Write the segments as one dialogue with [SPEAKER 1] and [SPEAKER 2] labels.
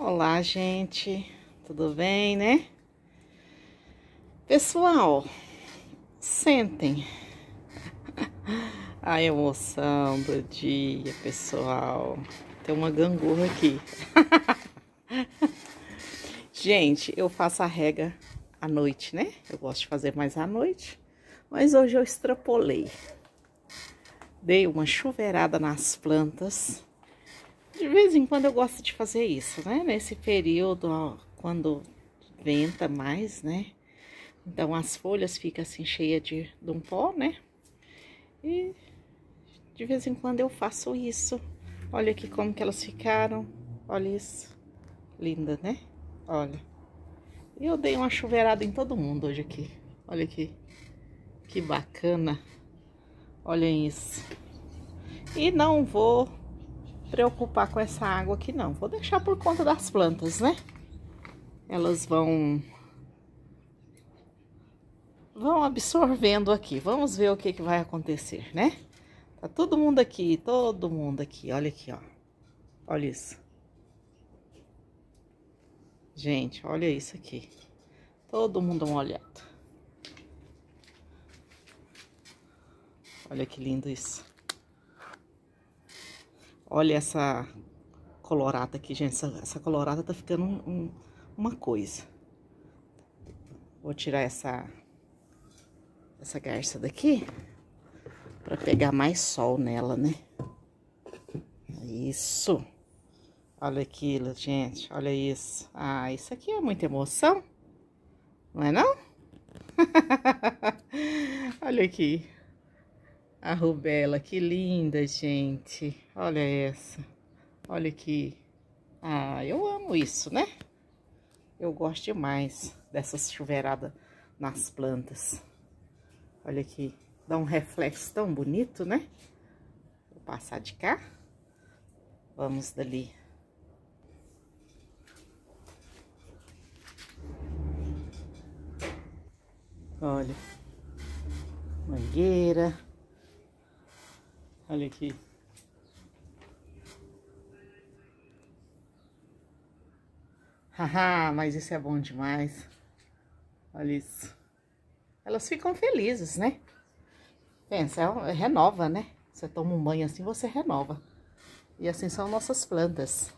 [SPEAKER 1] Olá, gente, tudo bem, né? Pessoal, sentem a emoção do dia, pessoal. Tem uma gangorra aqui. Gente, eu faço a rega à noite, né? Eu gosto de fazer mais à noite, mas hoje eu extrapolei. Dei uma chuveirada nas plantas. De vez em quando eu gosto de fazer isso, né? Nesse período, ó, quando venta mais, né? Então as folhas ficam assim cheias de um pó, né? E de vez em quando eu faço isso. Olha aqui como que elas ficaram. Olha isso. Linda, né? Olha. E eu dei uma chuveirada em todo mundo hoje aqui. Olha aqui. Que bacana. Olhem isso. E não vou preocupar com essa água aqui não. Vou deixar por conta das plantas, né? Elas vão absorvendo aqui. Vamos ver o que vai acontecer, né? Tá todo mundo aqui. Olha aqui, ó. Olha isso. Gente, olha isso aqui. Todo mundo molhado. Olha que lindo isso. Olha essa colorada aqui, gente. Essa colorada tá ficando uma coisa. Vou tirar essa garça daqui para pegar mais sol nela, né? Isso. Olha aquilo, gente. Olha isso. Ah, isso aqui é muita emoção. Não é não? Olha aqui. A rubela, que linda, gente. Olha essa. Olha aqui. Ah, eu amo isso, né? Eu gosto demais dessas chuveiradas nas plantas. Olha aqui. Dá um reflexo tão bonito, né? Vou passar de cá. Vamos dali. Olha. Mangueira. Olha aqui. Haha, mas isso é bom demais. Olha isso. Elas ficam felizes, né? Pensa, renova, né? Você toma um banho assim, você renova. E assim são nossas plantas.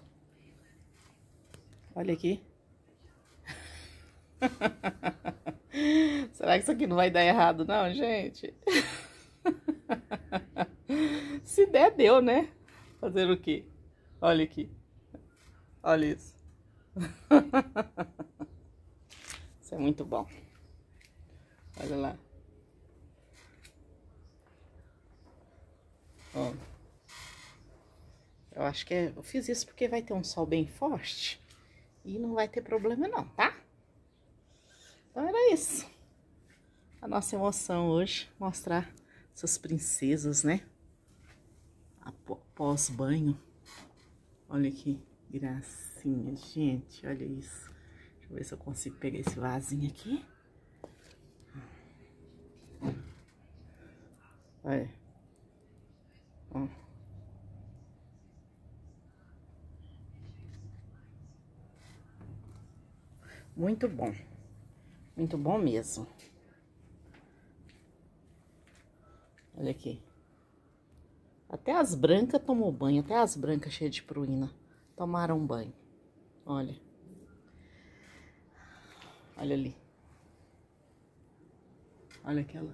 [SPEAKER 1] Olha aqui. Será que isso aqui não vai dar errado, não, gente? Se der, deu, né? Fazer o quê? Olha aqui. Olha isso. Isso é muito bom. Olha lá. Ó. Eu acho que eu fiz isso porque vai ter um sol bem forte e não vai ter problema não, tá? Então era isso. A nossa emoção hoje, mostrar essas princesas, né? Após banho. Olha que gracinha, gente, olha isso. Deixa eu ver se eu consigo pegar esse vasinho aqui. Olha. Ó. Muito bom. Muito bom mesmo. Olha aqui. Até as brancas tomou banho. Até as brancas cheias de pruína tomaram banho. Olha. Olha ali. Olha aquela.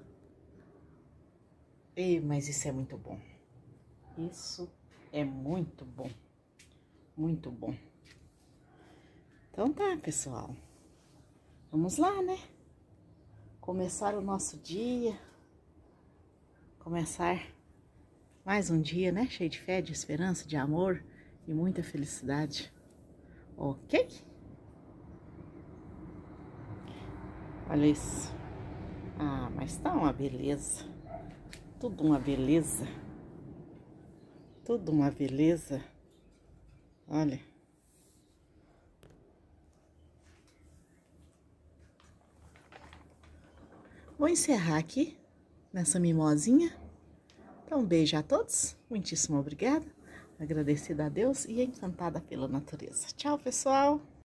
[SPEAKER 1] Ei, mas isso é muito bom. Isso é muito bom. Muito bom. Então tá, pessoal. Vamos lá, né? Começar o nosso dia. Começar mais um dia, né? Cheio de fé, de esperança, de amor e muita felicidade. Ok? Olha isso. Ah, mas tá uma beleza. Tudo uma beleza. Tudo uma beleza. Olha. Vou encerrar aqui nessa mimosinha. Então, um beijo a todos. Muitíssimo obrigada. agradecida a Deus e encantada pela natureza. Tchau, pessoal!